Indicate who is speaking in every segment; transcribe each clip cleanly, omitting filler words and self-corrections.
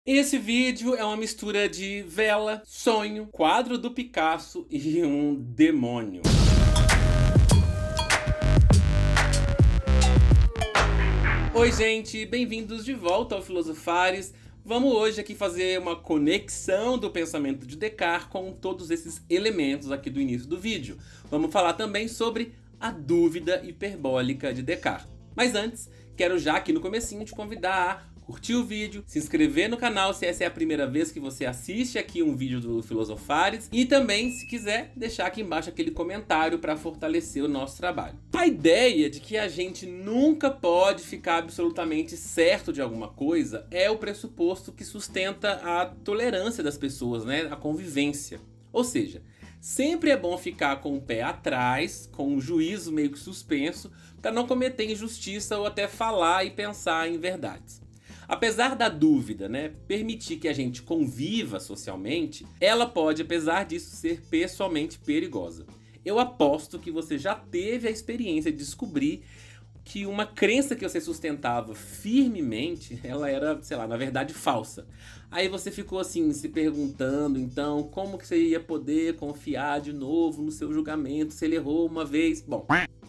Speaker 1: Esse vídeo é uma mistura de vela, sonho, quadro do Picasso e um demônio. Oi gente, bem-vindos de volta ao Filosofares. Vamos hoje aqui fazer uma conexão do pensamento de Descartes com todos esses elementos aqui do início do vídeo. Vamos falar também sobre a dúvida hiperbólica de Descartes. Mas antes, quero já aqui no comecinho te convidar a curtir o vídeo, se inscrever no canal se essa é a primeira vez que você assiste aqui um vídeo do Filosofares e também, se quiser, deixar aqui embaixo aquele comentário para fortalecer o nosso trabalho. A ideia de que a gente nunca pode ficar absolutamente certo de alguma coisa é o pressuposto que sustenta a tolerância das pessoas, né? A convivência. Ou seja, sempre é bom ficar com o pé atrás, com o juízo meio que suspenso, para não cometer injustiça ou até falar e pensar em verdades. Apesar da dúvida, né, permitir que a gente conviva socialmente, ela pode, apesar disso, ser pessoalmente perigosa. Eu aposto que você já teve a experiência de descobrir que uma crença que você sustentava firmemente, ela era, sei lá, na verdade falsa. Aí você ficou assim, se perguntando, então, como que você ia poder confiar de novo no seu julgamento se ele errou uma vez? Bom,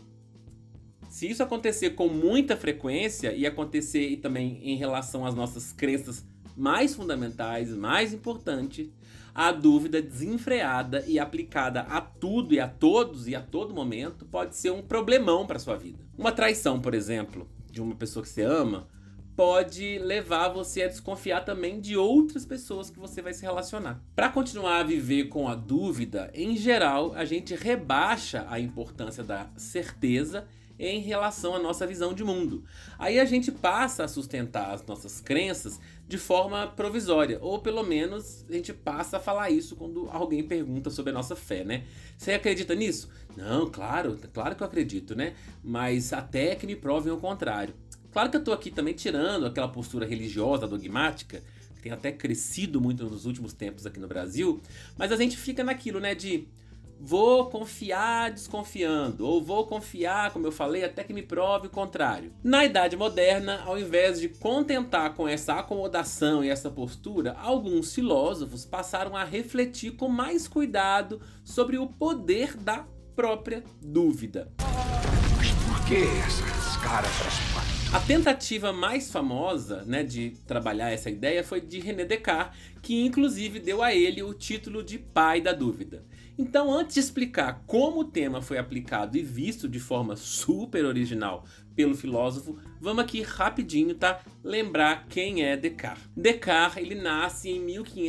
Speaker 1: se isso acontecer com muita frequência e acontecer também em relação às nossas crenças mais fundamentais, mais importantes, a dúvida desenfreada e aplicada a tudo e a todos e a todo momento pode ser um problemão para sua vida. Uma traição, por exemplo, de uma pessoa que você ama, pode levar você a desconfiar também de outras pessoas que você vai se relacionar. Para continuar a viver com a dúvida, em geral, a gente rebaixa a importância da certeza em relação à nossa visão de mundo. Aí a gente passa a sustentar as nossas crenças de forma provisória, ou pelo menos a gente passa a falar isso quando alguém pergunta sobre a nossa fé, né? Você acredita nisso? Não, claro que eu acredito, né? Mas até que me provem o contrário. Claro que eu tô aqui também tirando aquela postura religiosa, dogmática, que tem até crescido muito nos últimos tempos aqui no Brasil, mas a gente fica naquilo, né, de vou confiar desconfiando, ou vou confiar, como eu falei, até que me prove o contrário. Na Idade Moderna, ao invés de contentar com essa acomodação e essa postura, alguns filósofos passaram a refletir com mais cuidado sobre o poder da própria dúvida.
Speaker 2: Mas por que essas caras raspadas?
Speaker 1: A tentativa mais famosa, né, de trabalhar essa ideia foi de René Descartes, que inclusive deu a ele o título de pai da dúvida. Então, antes de explicar como o tema foi aplicado e visto de forma super original pelo filósofo, vamos aqui rapidinho, tá? Lembrar quem é Descartes. Descartes, ele nasce em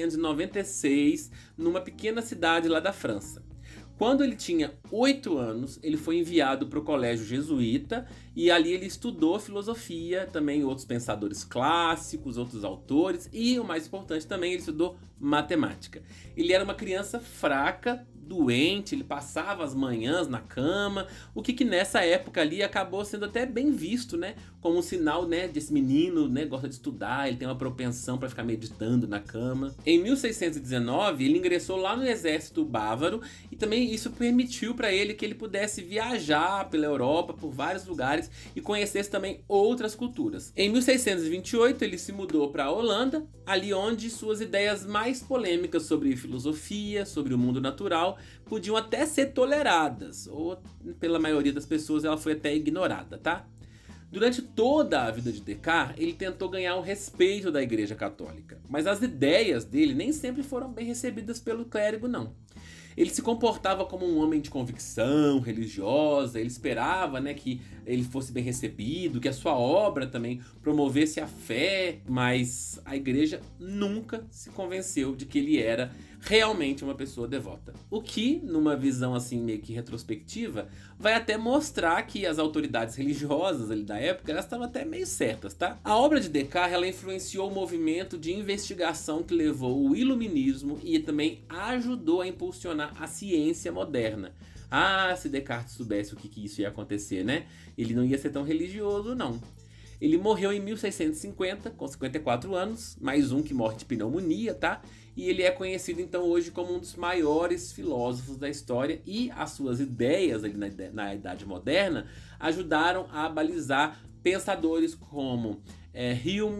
Speaker 1: 1596 numa pequena cidade lá da França. Quando ele tinha 8 anos, ele foi enviado para o colégio jesuíta e ali ele estudou filosofia, também outros pensadores clássicos, outros autores e, o mais importante também, ele estudou matemática. Ele era uma criança fraca, doente, ele passava as manhãs na cama, o que nessa época ali acabou sendo até bem visto, né, como um sinal, né, desse menino, né, gosta de estudar, ele tem uma propensão para ficar meditando na cama. Em 1619, ele ingressou lá no exército bávaro e também isso permitiu para ele que ele pudesse viajar pela Europa, por vários lugares e conhecesse também outras culturas. Em 1628, ele se mudou para a Holanda, ali onde suas ideias mais polêmicas sobre filosofia, sobre o mundo natural, podiam até ser toleradas, ou pela maioria das pessoas ela foi até ignorada, tá? Durante toda a vida de Descartes, ele tentou ganhar o respeito da Igreja Católica, mas as ideias dele nem sempre foram bem recebidas pelo clérigo, não. Ele se comportava como um homem de convicção religiosa, ele esperava, né, que ele fosse bem recebido, que a sua obra também promovesse a fé, mas a igreja nunca se convenceu de que ele era realmente uma pessoa devota. O que, numa visão assim meio que retrospectiva, vai até mostrar que as autoridades religiosas ali da época, elas estavam até meio certas, tá? A obra de Descartes, ela influenciou o movimento de investigação que levou o iluminismo e também ajudou a impulsionar a ciência moderna. Ah, se Descartes soubesse o que isso ia acontecer, né? Ele não ia ser tão religioso, não. Ele morreu em 1650, com 54 anos, mais um que morre de pneumonia, tá? E ele é conhecido então hoje como um dos maiores filósofos da história e as suas ideias ali na Idade Moderna ajudaram a balizar pensadores como Hume,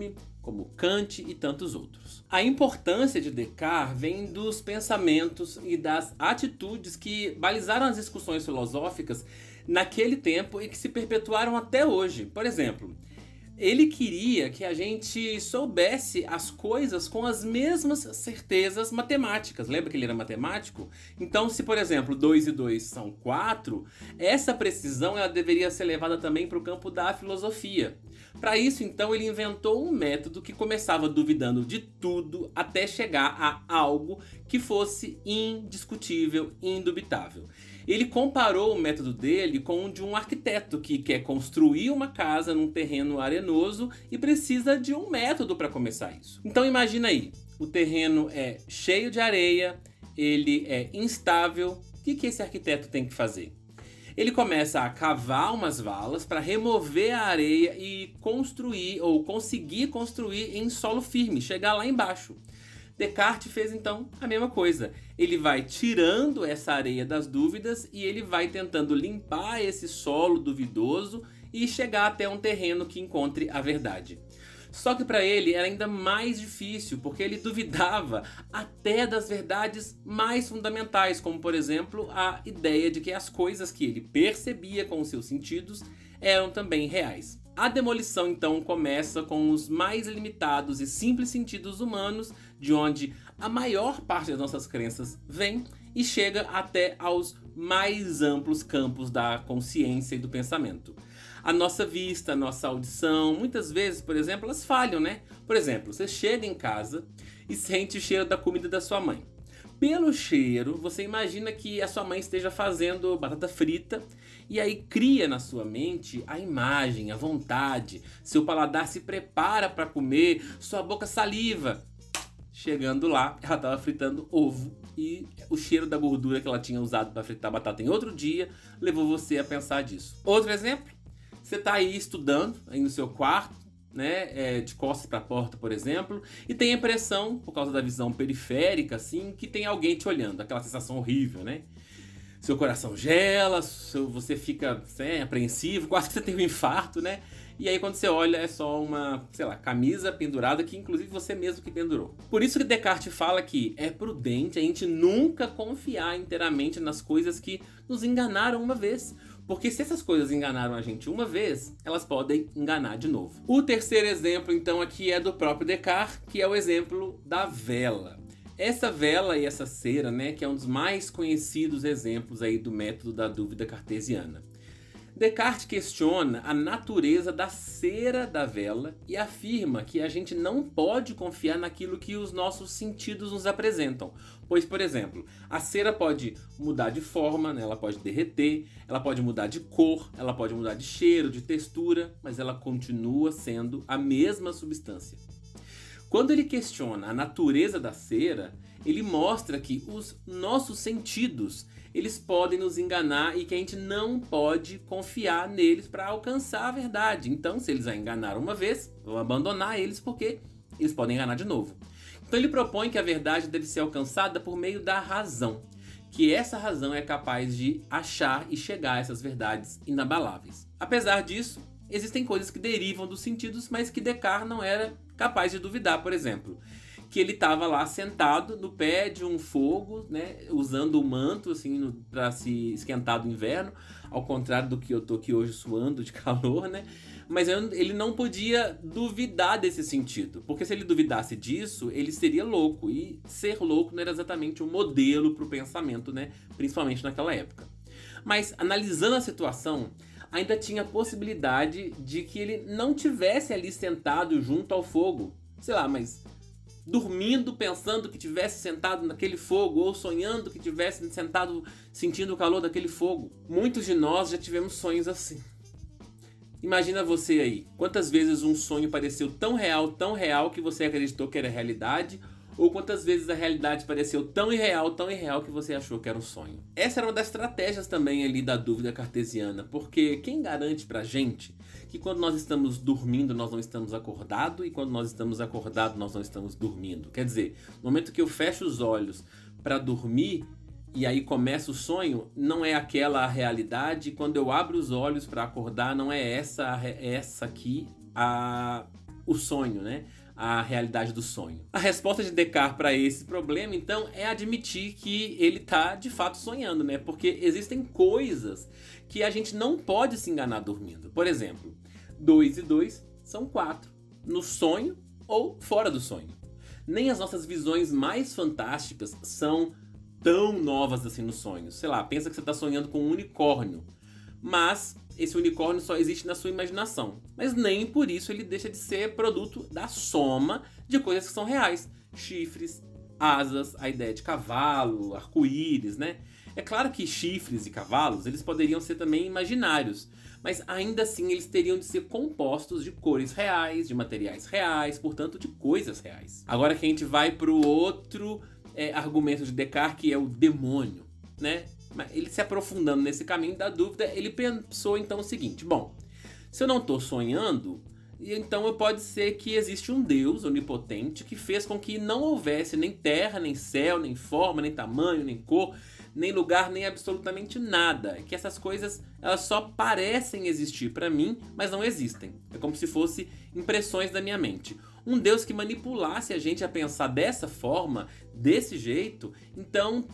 Speaker 1: como Kant e tantos outros. A importância de Descartes vem dos pensamentos e das atitudes que balizaram as discussões filosóficas naquele tempo e que se perpetuaram até hoje. Por exemplo, ele queria que a gente soubesse as coisas com as mesmas certezas matemáticas. Lembra que ele era matemático? Então, se, por exemplo, 2 e 2 são 4, essa precisão ela deveria ser levada também para o campo da filosofia. Para isso, então, ele inventou um método que começava duvidando de tudo até chegar a algo que fosse indiscutível, indubitável. Ele comparou o método dele com o de um arquiteto que quer construir uma casa num terreno arenoso e precisa de um método para começar isso. Então imagina aí, o terreno é cheio de areia, ele é instável, o que esse arquiteto tem que fazer? Ele começa a cavar umas valas para remover a areia e construir ou conseguir construir em solo firme, chegar lá embaixo. Descartes fez então a mesma coisa. Ele vai tirando essa areia das dúvidas e ele vai tentando limpar esse solo duvidoso e chegar até um terreno que encontre a verdade. Só que para ele era ainda mais difícil, porque ele duvidava até das verdades mais fundamentais, como por exemplo a ideia de que as coisas que ele percebia com os seus sentidos eram também reais. A demolição então começa com os mais limitados e simples sentidos humanos, de onde a maior parte das nossas crenças vem, e chega até aos mais amplos campos da consciência e do pensamento. A nossa vista, a nossa audição, muitas vezes, por exemplo, elas falham, né? Por exemplo, você chega em casa e sente o cheiro da comida da sua mãe. Pelo cheiro, você imagina que a sua mãe esteja fazendo batata frita e aí cria na sua mente a imagem, a vontade, seu paladar se prepara para comer, sua boca saliva. Chegando lá, ela estava fritando ovo e o cheiro da gordura que ela tinha usado para fritar batata em outro dia levou você a pensar disso. Outro exemplo, você está aí estudando aí no seu quarto, né, de costas para a porta, por exemplo, e tem a impressão, por causa da visão periférica, assim, que tem alguém te olhando, aquela sensação horrível, né? Seu coração gela, você fica apreensivo, quase que você tem um infarto, né? E aí quando você olha é só uma, sei lá, camisa pendurada que inclusive você mesmo que pendurou. Por isso que Descartes fala que é prudente a gente nunca confiar inteiramente nas coisas que nos enganaram uma vez. Porque se essas coisas enganaram a gente uma vez, elas podem enganar de novo. O terceiro exemplo, então, aqui é do próprio Descartes, que é o exemplo da vela. Essa vela e essa cera, né, que é um dos mais conhecidos exemplos aí do método da dúvida cartesiana. Descartes questiona a natureza da cera da vela e afirma que a gente não pode confiar naquilo que os nossos sentidos nos apresentam. Pois, por exemplo, a cera pode mudar de forma, né? Ela pode derreter, ela pode mudar de cor, ela pode mudar de cheiro, de textura, mas ela continua sendo a mesma substância. Quando ele questiona a natureza da cera, ele mostra que os nossos sentidos eles podem nos enganar e que a gente não pode confiar neles para alcançar a verdade. Então, se eles a enganaram uma vez, vamos abandonar eles porque eles podem enganar de novo. Então ele propõe que a verdade deve ser alcançada por meio da razão, que essa razão é capaz de achar e chegar a essas verdades inabaláveis. Apesar disso, existem coisas que derivam dos sentidos, mas que Descartes não era capaz de duvidar, por exemplo. Que ele estava lá sentado no pé de um fogo, né, usando o manto assim, para se esquentar do inverno, ao contrário do que eu tô aqui hoje suando de calor, né? Mas ele não podia duvidar desse sentido, porque se ele duvidasse disso, ele seria louco, e ser louco não era exatamente um modelo para o pensamento, né, principalmente naquela época. Mas analisando a situação, ainda tinha a possibilidade de que ele não tivesse ali sentado junto ao fogo, sei lá, mas dormindo pensando que tivesse sentado naquele fogo ou sonhando que tivesse sentado sentindo o calor daquele fogo. Muitos de nós já tivemos sonhos assim. Imagina você aí, quantas vezes um sonho pareceu tão real que você acreditou que era realidade, ou quantas vezes a realidade pareceu tão irreal que você achou que era um sonho. Essa era uma das estratégias também ali da dúvida cartesiana, porque quem garante pra gente que quando nós estamos dormindo nós não estamos acordados e quando nós estamos acordados nós não estamos dormindo? Quer dizer, no momento que eu fecho os olhos para dormir e aí começa o sonho, não é aquela a realidade, quando eu abro os olhos para acordar não é essa aqui o sonho, né? a realidade do sonho? A resposta de Descartes para esse problema, então, é admitir que ele está de fato sonhando, né? Porque existem coisas que a gente não pode se enganar dormindo. Por exemplo, 2 e 2 são 4, no sonho ou fora do sonho. Nem as nossas visões mais fantásticas são tão novas assim no sonho. Sei lá, pensa que você está sonhando com um unicórnio, mas esse unicórnio só existe na sua imaginação. Mas nem por isso ele deixa de ser produto da soma de coisas que são reais. Chifres, asas, a ideia de cavalo, arco-íris, né? É claro que chifres e cavalos, eles poderiam ser também imaginários, mas ainda assim eles teriam de ser compostos de cores reais, de materiais reais, portanto de coisas reais. Agora que a gente vai para o outro argumento de Descartes, que é o demônio, né? Ele se aprofundando nesse caminho da dúvida, ele pensou então o seguinte: bom, se eu não estou sonhando, então pode ser que existe um Deus onipotente que fez com que não houvesse nem terra, nem céu, nem forma, nem tamanho, nem cor, nem lugar, nem absolutamente nada. Que essas coisas, elas só parecem existir para mim, mas não existem. É como se fossem impressões da minha mente. Um Deus que manipulasse a gente a pensar dessa forma, desse jeito, então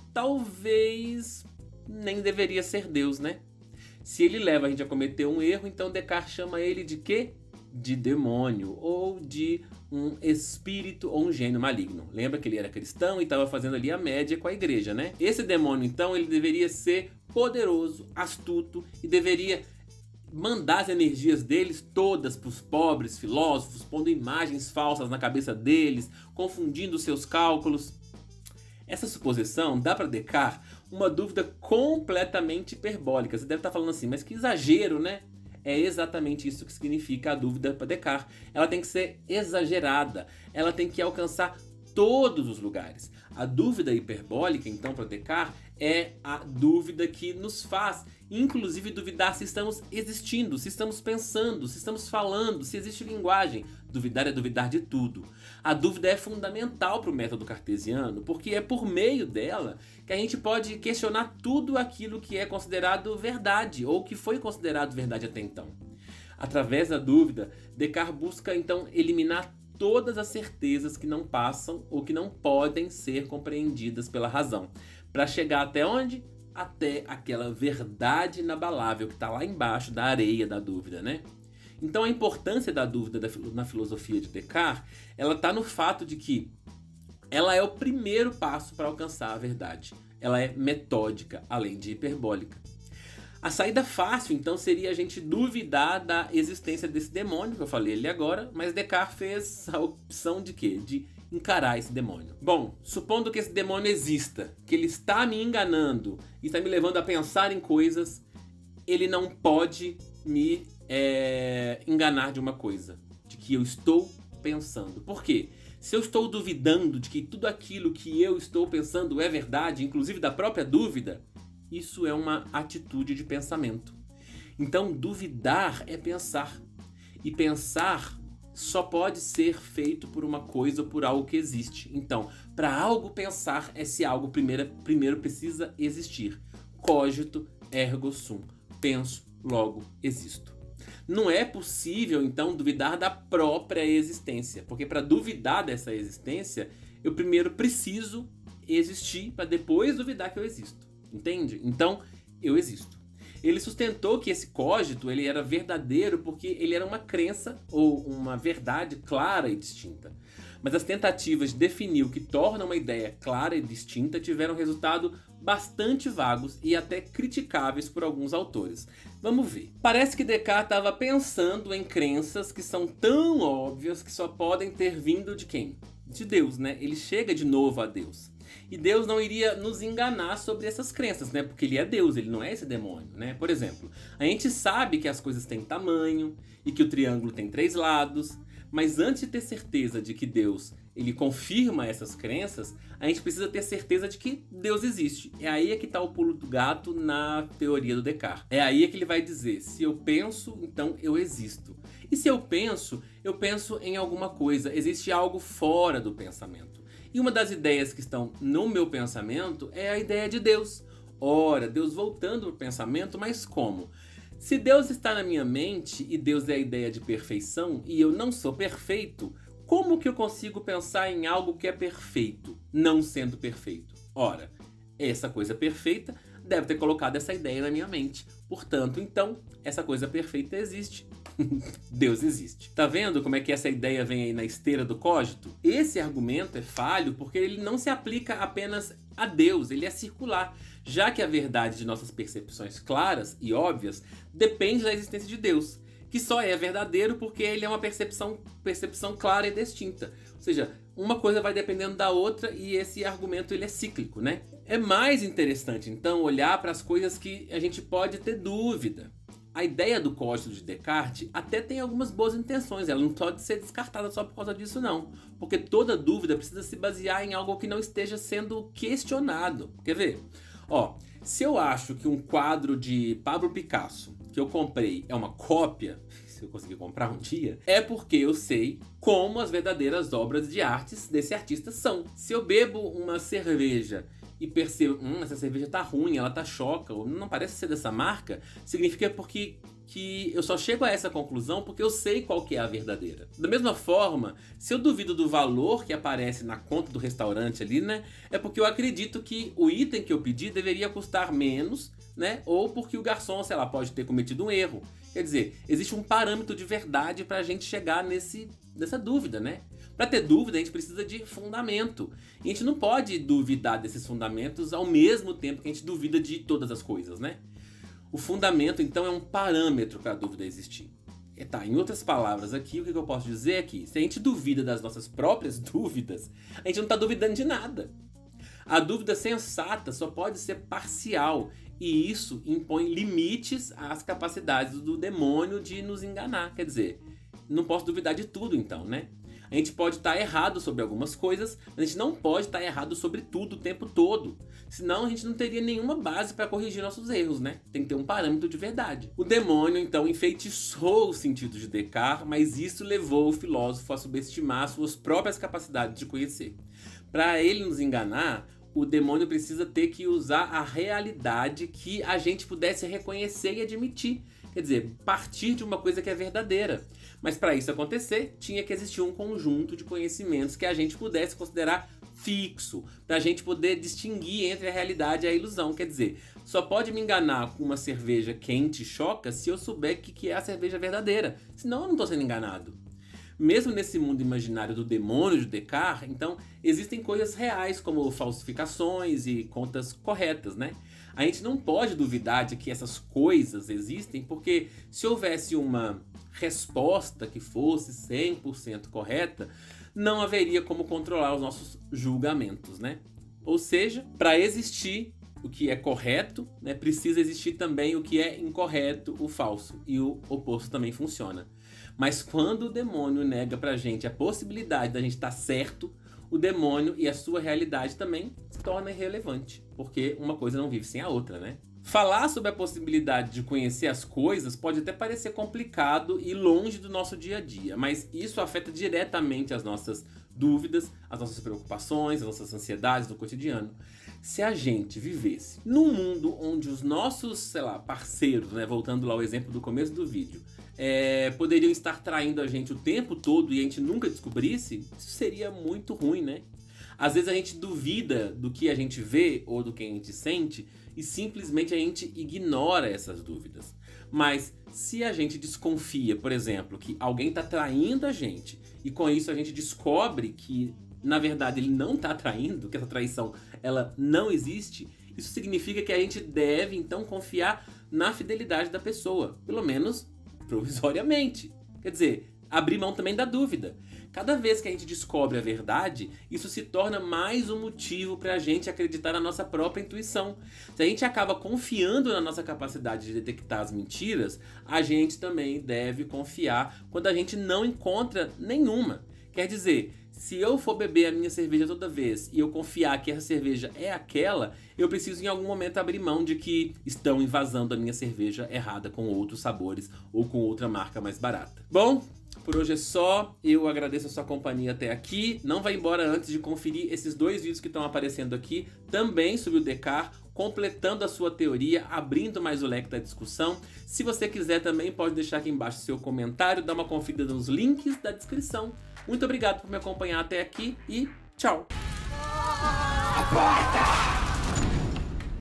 Speaker 1: talvez nem deveria ser Deus, né? Se ele leva a gente a cometer um erro, então Descartes chama ele de quê? De demônio, ou de um espírito ou um gênio maligno. Lembra que ele era cristão e estava fazendo ali a média com a igreja, né? Esse demônio, então, ele deveria ser poderoso, astuto e deveria mandar as energias deles todas para os pobres filósofos, pondo imagens falsas na cabeça deles, confundindo seus cálculos. Essa suposição dá para Descartes uma dúvida completamente hiperbólica. Você deve estar falando assim, mas que exagero, né? É exatamente isso que significa a dúvida para Descartes. Ela tem que ser exagerada, ela tem que alcançar todos os lugares. A dúvida hiperbólica, então, para Descartes, é a dúvida que nos faz, inclusive, duvidar se estamos existindo, se estamos pensando, se estamos falando, se existe linguagem. Duvidar é duvidar de tudo. A dúvida é fundamental para o método cartesiano, porque é por meio dela que a gente pode questionar tudo aquilo que é considerado verdade, ou que foi considerado verdade até então. Através da dúvida, Descartes busca, então, eliminar todas as certezas que não passam ou que não podem ser compreendidas pela razão, para chegar até onde? Até aquela verdade inabalável que está lá embaixo da areia da dúvida, né? Então a importância da dúvida na filosofia de Descartes, ela está no fato de que ela é o primeiro passo para alcançar a verdade. Ela é metódica, além de hiperbólica. A saída fácil, então, seria a gente duvidar da existência desse demônio, que eu falei ali agora, mas Descartes fez a opção de quê? De encarar esse demônio. Bom, supondo que esse demônio exista, que ele está me enganando e está me levando a pensar em coisas, ele não pode me enganar de uma coisa, de que eu estou pensando. Por quê? Se eu estou duvidando de que tudo aquilo que eu estou pensando é verdade, inclusive da própria dúvida, isso é uma atitude de pensamento. Então, duvidar é pensar. E pensar só pode ser feito por uma coisa ou por algo que existe. Então, para algo pensar é se algo primeiro precisa existir. Cogito ergo sum. Penso, logo existo. Não é possível, então, duvidar da própria existência. Porque para duvidar dessa existência, eu primeiro preciso existir para depois duvidar que eu existo. Entende? Então, eu existo. Ele sustentou que esse cogito ele era verdadeiro porque ele era uma crença ou uma verdade clara e distinta. Mas as tentativas de definir o que torna uma ideia clara e distinta tiveram resultado bastante vagos e até criticáveis por alguns autores. Vamos ver. Parece que Descartes estava pensando em crenças que são tão óbvias que só podem ter vindo de quem? De Deus, né? Ele chega de novo a Deus. E Deus não iria nos enganar sobre essas crenças, né? Porque ele é Deus, ele não é esse demônio, né? Por exemplo, a gente sabe que as coisas têm tamanho e que o triângulo tem 3 lados, mas antes de ter certeza de que Deus, ele confirma essas crenças, a gente precisa ter certeza de que Deus existe. É aí que está o pulo do gato na teoria do Descartes. É aí que ele vai dizer, se eu penso, então eu existo. E se eu penso em alguma coisa, existe algo fora do pensamento. E uma das ideias que estão no meu pensamento é a ideia de Deus. Ora, Deus voltando ao pensamento, mas como? Se Deus está na minha mente e Deus é a ideia de perfeição e eu não sou perfeito, como que eu consigo pensar em algo que é perfeito, não sendo perfeito? Ora, essa coisa perfeita deve ter colocado essa ideia na minha mente. Portanto, então, essa coisa perfeita existe. Deus existe. Tá vendo como é que essa ideia vem aí na esteira do cogito? Esse argumento é falho porque ele não se aplica apenas a Deus, ele é circular, já que a verdade de nossas percepções claras e óbvias depende da existência de Deus, que só é verdadeiro porque ele é uma percepção clara e distinta. Ou seja, uma coisa vai dependendo da outra e esse argumento ele é cíclico, né? É mais interessante, então, olhar para as coisas que a gente pode ter dúvida. A ideia do cogito de Descartes até tem algumas boas intenções, ela não pode ser descartada só por causa disso não, porque toda dúvida precisa se basear em algo que não esteja sendo questionado. Quer ver? Ó, se eu acho que um quadro de Pablo Picasso que eu comprei é uma cópia, se eu conseguir comprar um dia, é porque eu sei como as verdadeiras obras de artes desse artista são. Se eu bebo uma cerveja e percebo, essa cerveja tá ruim, ela tá choca, ou não parece ser dessa marca, significa que eu só chego a essa conclusão porque eu sei qual que é a verdadeira. Da mesma forma, se eu duvido do valor que aparece na conta do restaurante ali, né, é porque eu acredito que o item que eu pedi deveria custar menos, né, ou porque o garçom, sei lá, pode ter cometido um erro. Quer dizer, existe um parâmetro de verdade pra gente chegar nessa dúvida, né? Para ter dúvida, a gente precisa de fundamento. E a gente não pode duvidar desses fundamentos ao mesmo tempo que a gente duvida de todas as coisas, né? O fundamento, então, é um parâmetro para a dúvida existir. Em outras palavras aqui, o que eu posso dizer é que se a gente duvida das nossas próprias dúvidas, a gente não está duvidando de nada. A dúvida sensata só pode ser parcial, e isso impõe limites às capacidades do demônio de nos enganar. Quer dizer, não posso duvidar de tudo então, né? A gente pode estar errado sobre algumas coisas, mas a gente não pode estar errado sobre tudo o tempo todo. Senão a gente não teria nenhuma base para corrigir nossos erros, né? Tem que ter um parâmetro de verdade. O demônio, então, enfeitiçou o sentido de Descartes, mas isso levou o filósofo a subestimar suas próprias capacidades de conhecer. Para ele nos enganar, o demônio precisa ter que usar a realidade que a gente pudesse reconhecer e admitir. Quer dizer, partir de uma coisa que é verdadeira. Mas para isso acontecer, tinha que existir um conjunto de conhecimentos que a gente pudesse considerar fixo, para a gente poder distinguir entre a realidade e a ilusão. Quer dizer, só pode me enganar com uma cerveja quente e choca se eu souber que é a cerveja verdadeira. Senão eu não estou sendo enganado. Mesmo nesse mundo imaginário do demônio de Descartes, então, existem coisas reais como falsificações e contas corretas, né? A gente não pode duvidar de que essas coisas existem, porque se houvesse uma resposta que fosse 100% correta, não haveria como controlar os nossos julgamentos, né? Ou seja, para existir o que é correto, né, precisa existir também o que é incorreto, o falso, e o oposto também funciona. Mas quando o demônio nega pra gente a possibilidade da gente estar certo, o demônio e a sua realidade também se torna irrelevante, porque uma coisa não vive sem a outra, né? Falar sobre a possibilidade de conhecer as coisas pode até parecer complicado e longe do nosso dia a dia, mas isso afeta diretamente as nossas dúvidas, as nossas preocupações, as nossas ansiedades do cotidiano. Se a gente vivesse num mundo onde os nossos, sei lá, parceiros, né, voltando lá ao exemplo do começo do vídeo, poderiam estar traindo a gente o tempo todo e a gente nunca descobrisse, isso seria muito ruim, né? Às vezes a gente duvida do que a gente vê ou do que a gente sente e simplesmente a gente ignora essas dúvidas. Mas se a gente desconfia, por exemplo, que alguém está traindo a gente e com isso a gente descobre que na verdade ele não está traindo, que essa traição ela não existe, isso significa que a gente deve então confiar na fidelidade da pessoa, pelo menos provisoriamente. Quer dizer, abrir mão também da dúvida. Cada vez que a gente descobre a verdade, isso se torna mais um motivo para a gente acreditar na nossa própria intuição. Se a gente acaba confiando na nossa capacidade de detectar as mentiras, a gente também deve confiar quando a gente não encontra nenhuma. Quer dizer, se eu for beber a minha cerveja toda vez e eu confiar que essa cerveja é aquela, eu preciso em algum momento abrir mão de que estão invasando a minha cerveja errada com outros sabores ou com outra marca mais barata. Bom, Por hoje é só, eu agradeço a sua companhia até aqui. Não vai embora antes de conferir esses 2 vídeos que estão aparecendo aqui, também sobre o Descartes, completando a sua teoria, abrindo mais o leque da discussão. Se você quiser também pode deixar aqui embaixo seu comentário, dar uma conferida nos links da descrição. Muito obrigado por me acompanhar até aqui e tchau!